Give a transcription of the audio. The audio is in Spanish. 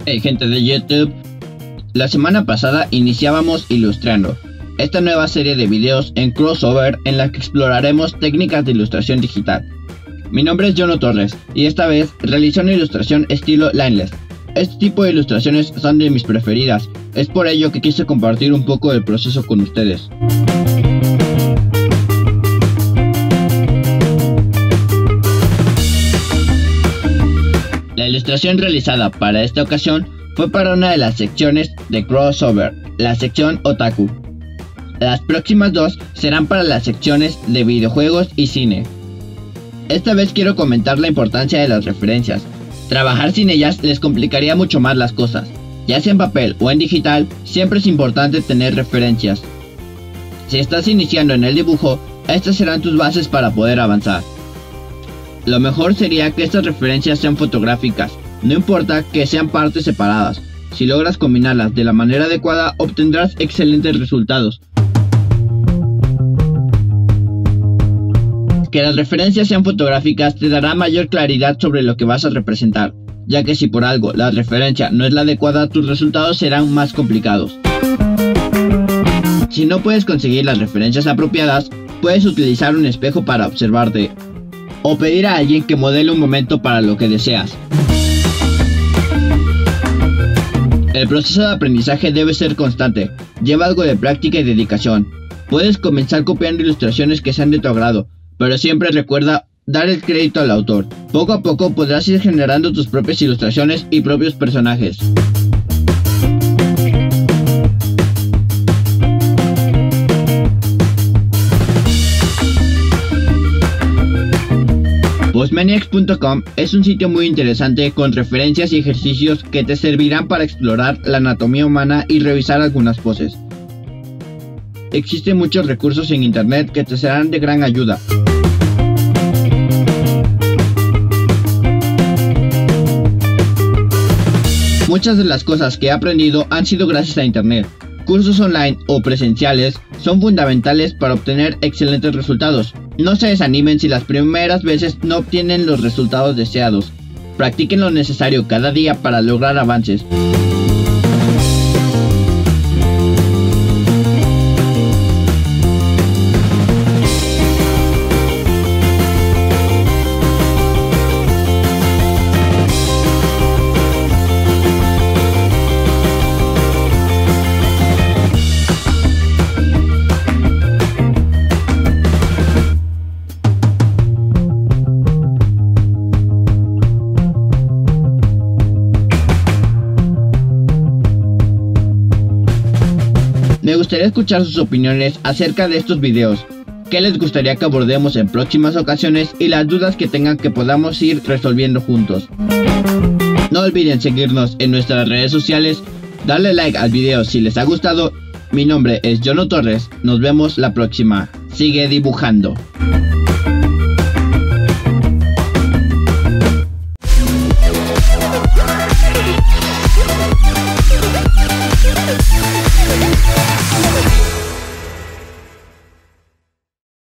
Hey gente de YouTube, la semana pasada iniciábamos Ilustrando, esta nueva serie de videos en crossover en la que exploraremos técnicas de ilustración digital. Mi nombre es Jono Torres y esta vez realicé una ilustración estilo Lineless. Este tipo de ilustraciones son de mis preferidas, es por ello que quise compartir un poco del proceso con ustedes. La ilustración realizada para esta ocasión fue para una de las secciones de crossover, la sección Otaku. Las próximas dos serán para las secciones de videojuegos y cine. Esta vez quiero comentar la importancia de las referencias. Trabajar sin ellas les complicaría mucho más las cosas. Ya sea en papel o en digital, siempre es importante tener referencias. Si estás iniciando en el dibujo, estas serán tus bases para poder avanzar. Lo mejor sería que estas referencias sean fotográficas, no importa que sean partes separadas. Si logras combinarlas de la manera adecuada, obtendrás excelentes resultados. Que las referencias sean fotográficas te dará mayor claridad sobre lo que vas a representar, ya que si por algo la referencia no es la adecuada, tus resultados serán más complicados. Si no puedes conseguir las referencias apropiadas, puedes utilizar un espejo para observarte, o pedir a alguien que modele un momento para lo que deseas. El proceso de aprendizaje debe ser constante, lleva algo de práctica y dedicación. Puedes comenzar copiando ilustraciones que sean de tu agrado, pero siempre recuerda dar el crédito al autor. Poco a poco podrás ir generando tus propias ilustraciones y propios personajes. Postmaniacs.com es un sitio muy interesante con referencias y ejercicios que te servirán para explorar la anatomía humana y revisar algunas poses. Existen muchos recursos en internet que te serán de gran ayuda. Muchas de las cosas que he aprendido han sido gracias a internet. Cursos online o presenciales son fundamentales para obtener excelentes resultados. No se desanimen si las primeras veces no obtienen los resultados deseados. Practiquen lo necesario cada día para lograr avances. Me gustaría escuchar sus opiniones acerca de estos videos, qué les gustaría que abordemos en próximas ocasiones y las dudas que tengan que podamos ir resolviendo juntos. No olviden seguirnos en nuestras redes sociales, darle like al video si les ha gustado. Mi nombre es Jono Torres, nos vemos la próxima. Sigue dibujando.